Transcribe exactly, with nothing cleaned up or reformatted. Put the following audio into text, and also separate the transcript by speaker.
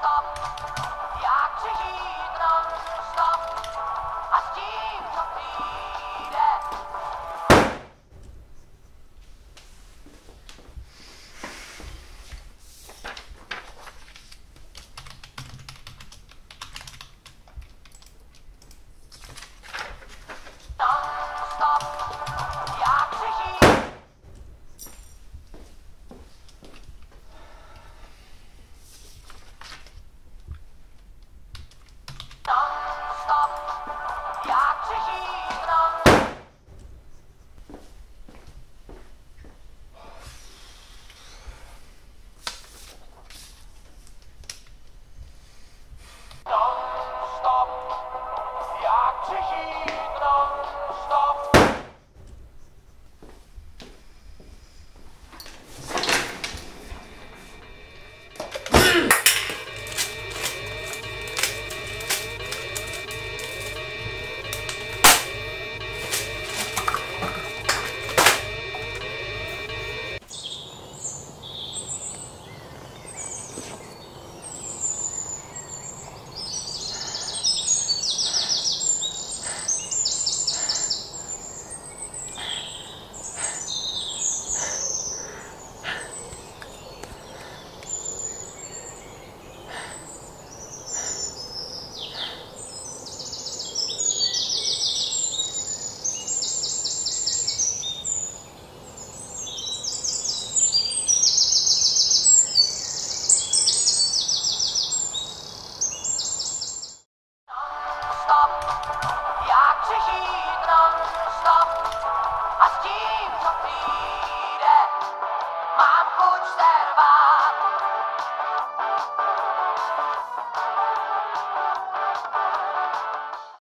Speaker 1: stop, jak přežít non-stop a s tím, co přijde. Non-stop, jak přežít. Non-stop, jak přežít non. Non-stop, jak přežít non-stop. Non-stop, jak přežít non-stop a s tím, co přijde, mám chuť se rvát